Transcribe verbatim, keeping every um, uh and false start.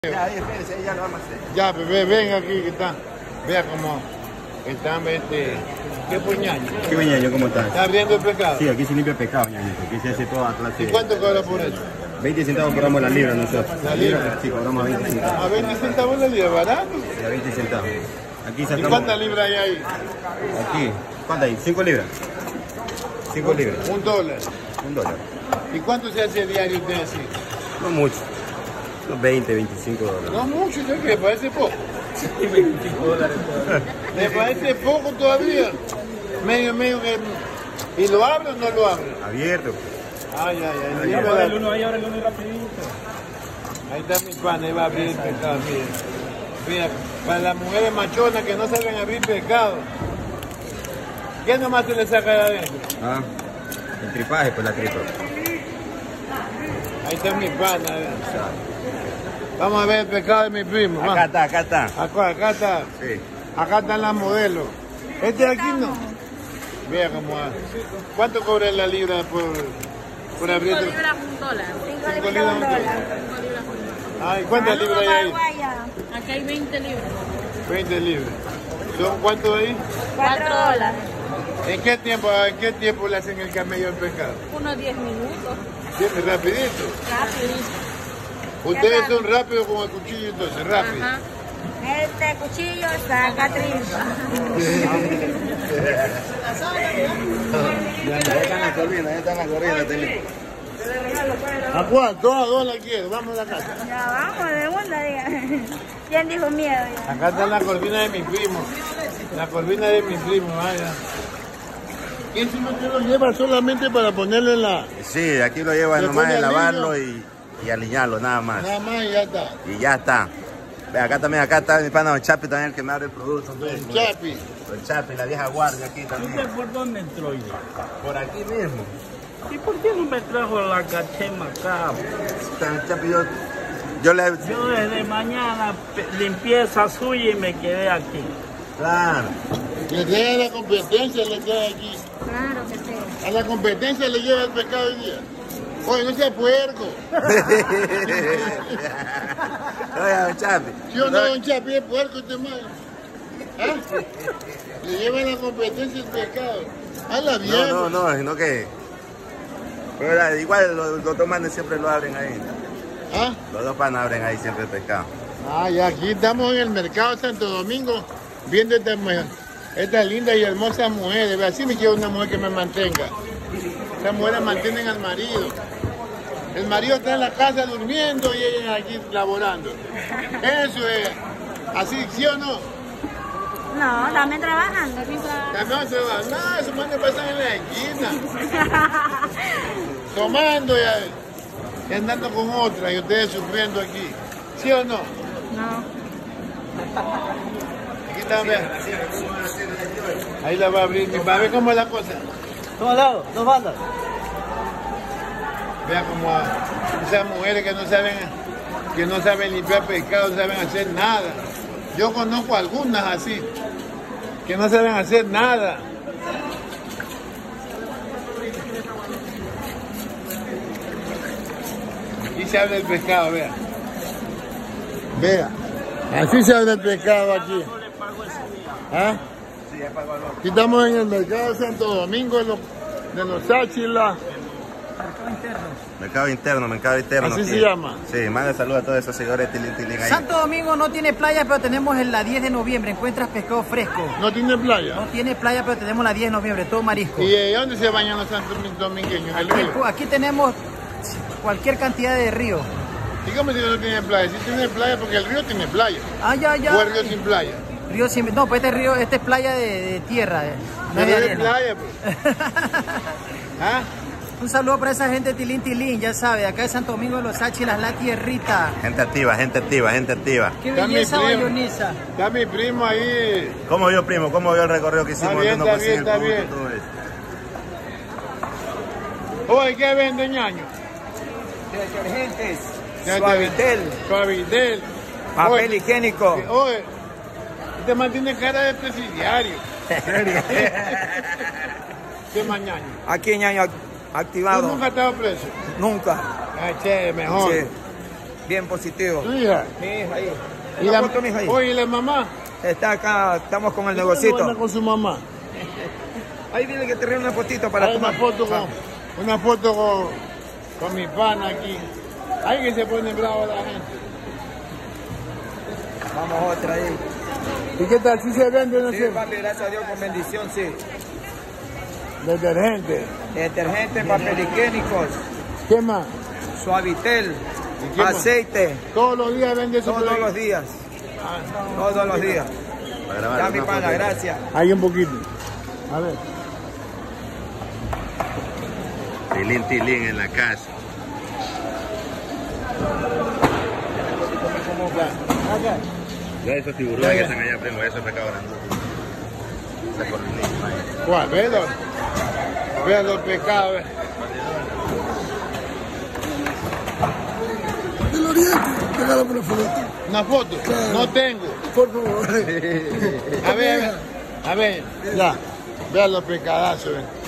Ya, ahí, espérense, ya lo vamos a hacer. Ya, bebé, ven aquí que está. Vea cómo están, este. ¿Qué pues, ñaño? ¿Qué ve, ñaño? ¿Cómo estás? ¿Está abriendo el pescado? Sí, aquí se limpia el pescado, ñaño. Aquí se hace toda clase. ¿Y cuánto cobra por eso? veinte centavos cobramos la libra nosotros. ¿La libra? Sí, cobramos veinte centavos. ¿A veinte centavos la libra? ¿Barato? Sí, a veinte centavos. Aquí ¿Y sacamos... cuántas libras hay ahí? Aquí. ¿Cuántas hay? ¿cinco libras? cinco libras. Un dólar. Un dólar. ¿Y cuánto se hace diario usted así? No mucho. Unos veinte, veinticinco dólares. No mucho, ¿no? Que me parece poco. veinticinco dólares todavía. Me parece poco todavía. Medio, medio que... ¿Y lo abre o no lo abre? Abierto. Ay, ay, ay. Ahí ahora el uno, ahí ahora el uno rapidito. Ahí está mi pan, ahí va a abrir el pescado, miren. Mira, para las mujeres machonas que no saben abrir pescado, ¿qué nomás se le saca de adentro? Ah, el tripaje, pues la tripa. Ahí está mi pan, a ver. Vamos a ver el pescado de mi primo. Acá está, acá está. Acá, acá está. Sí. Acá están las modelos. Este de aquí no. Vea cómo va. ¿Cuánto cobra la libra por, por abrir? cinco libras un dólar. cinco libras un dólar. cinco libras un dólar. Ay, ¿cuántas libras hay ahí? Aquí hay veinte libras. veinte libras. ¿Son cuántos ahí? cuatro dólares. ¿En qué tiempo, en qué tiempo le hacen el camello al pescado? Unos diez minutos. Siempre rapidito. Rapidísimo. Ustedes son rápidos con el cuchillo, entonces, rápido. Ajá. Este cuchillo saca tripa. Ya están las corrinas, ya están las corrinas. ¿A cuánto? ¿A dónde quiero? Vamos a la casa. Ya vamos, de una, diga. ¿Quién dijo miedo? Ya? Acá está la corvina de mi primo. La corvina de mi primo, vaya. ¿Quién se me lo lleva solamente para ponerle la... Sí, aquí lo llevan Le nomás pone de lavarlo aliño. y, y aliñarlo, nada más. Nada más y ya está. Y ya está. Ve, acá también, acá está mi pana Don Chapi también, el que me abre el producto. El Chapi. Don Chapi, la vieja guardia aquí también. ¿Usted por dónde entró? Yo? Por aquí mismo. ¿Y por qué no me trajo la cachema acá? Don Chapi, yo, yo le... Yo desde mañana pe- limpieza suya y me quedé aquí. Claro. Le trae a la competencia, le trae aquí. Claro que sí. A la competencia le lleva el pescado hoy día. Oye, no sea puerco. Oye, Don Chapi. Si o no, Don Chapi es puerco este mal. ¿Ah? Le lleva a la competencia el pescado. Hala bien. No, no, no, sino que... Pero la- igual los, los dos manes siempre lo abren ahí. ¿Ah? Los dos panas abren ahí siempre el pescado. Ah, ya aquí estamos en el mercado de Santo Domingo viendo esta mujer, esta linda y hermosa mujer. Así me quiero una mujer que me mantenga. Estas mujeres mantienen al marido. El marido está en la casa durmiendo y ella aquí laborando. Eso es. Así, ¿sí o no? No, también trabajando. También se va. No, esos manes pasan en la esquina. Tomando y, y andando con otra y ustedes sufriendo aquí. ¿Sí o no? No. Aquí está, vean. Ahí la va a abrir. Va a ver cómo es la cosa. Dos lados, dos bandas. Vea como a esas mujeres que no saben, que no saben limpiar pescado, no saben hacer nada. Yo conozco algunas así, que no saben hacer nada. Aquí se abre el pescado, vea. Vea, así se abre el pescado aquí. ¿Ah? Sí, ya pagó el otro. Aquí estamos en el mercado de Santo Domingo de los, de los Sáchilas. Mercado interno, mercado interno. Así aquí. se llama. Sí, manda saludos a todos esos seguidores de Tilín Tilín ahí. Santo Domingo no tiene playa, pero tenemos en la diez de noviembre. Encuentras pescado fresco. No tiene playa. No tiene playa, pero tenemos la diez de noviembre, todo marisco. ¿Y eh, dónde se bañan los santos domingueños? ¿En el Aquí, río? aquí tenemos cualquier cantidad de río. ¿Y cómo si no tiene playa? Si tiene playa porque el río tiene playa. Ah, ya, ya. O el río sin playa. Río sin... No, pues este río, este es playa de, de tierra. eh, No El es de río es arena. playa, pues. ¿Ah? Un saludo para esa gente de Tilín Tilín, ya sabe, acá de Santo Domingo de los Sáchilas, la tierrita. Gente activa, gente activa, gente activa. Qué Está mi belleza primo. bayoniza. Está mi primo ahí. ¿Cómo vio, primo? ¿Cómo vio el recorrido que hicimos? bien, Yo no está consigo bien, el está producto, bien. todo eso. Oye, ¿qué vende, ñaño? Detergentes, Ya te- Suavitel, Suavitel. papel Oye, higiénico. Oye, este man tiene cara de presidiario. ¿Qué mañana? Aquí ñaño ¿Tú activado. nunca has estado preso? Nunca. Ay, che, mejor. Sí. bien positivo. ¿Tu hija? Mi hija ahí. ¿Y Una la, foto, mi hija ahí. oye, ¿y la mamá? Está acá, estamos con el ¿Dónde negocito. anda con su mamá? Ahí dile que te ríe una fotito para Hay una tomar. foto con, una foto con, con mi pana aquí. Ahí que se pone bravo la gente. Vamos otra ahí. ¿Y qué tal? ¿Sí se vende o no Sí, se papi, gracias a Dios, con bendición, sí. Detergente. Detergentes, papel higiénicos, ¿Qué más? Suavitel, ¿Y qué más? aceite, Todos los días vende eso. todos los días, Ah, todos los días. Para grabar Ya, una mi pana, foto. gracias. hay un poquito. A ver. Tilín, tilín en la casa. Acá. Ya esos tiburones que están allá, primo, esos pescados grandes. Esa cornisa ahí. ¿Cuál? Ve los, ve los pescados. ve. Del Oriente, regálame una foto. ¿Una foto? No tengo. Por favor. A ver, a ver, ya. Vean los pescadazos. ve.